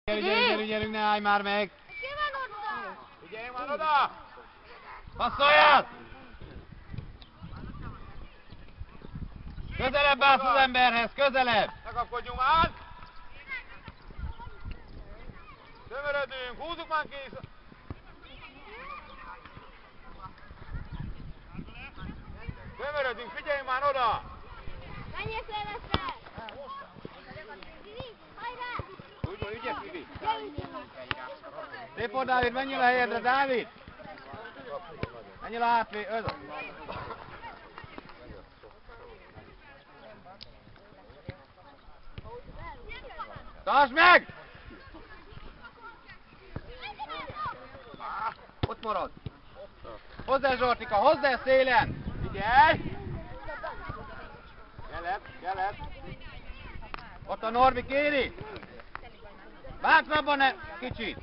Gyerünk, ne állj már meg! Figyeljünk már oda! Passzoljál! Közelebb állsz az emberhez, közelebb! Ne kapkodjunk már! Tömörödünk, húzzuk már ki! Tömörödünk, figyeljünk már oda! Menjél szélesre! Úgy, ügyes, Vivi! Szép volt, Dávid, menjél a helyedre, Dávid! Menjél a hátlé, öd! Tartsd meg! Ott marad! Hozzá, Zsortika, hozzá szélen! Figyelj! Kelep! Ott a Norbi kéri! Bátrabban ne, kicsit!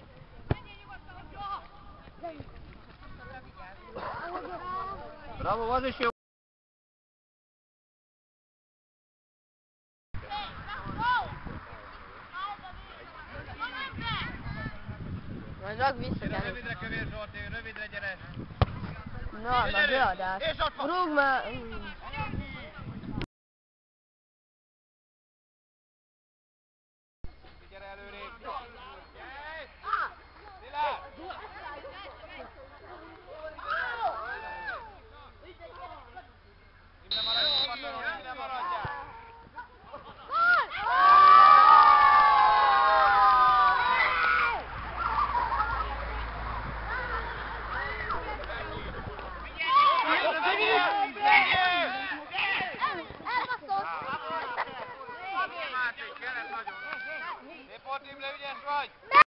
Bravo, az is jó! Majd rak vissza kell. Rövidre kövér Zsolti, rövidre gyere! Na, na beadás. Rúg már! Gyere előrébb! Szilárd! Innen maradjál, innen maradjál! Szép volt, Imre, ügyes vagy!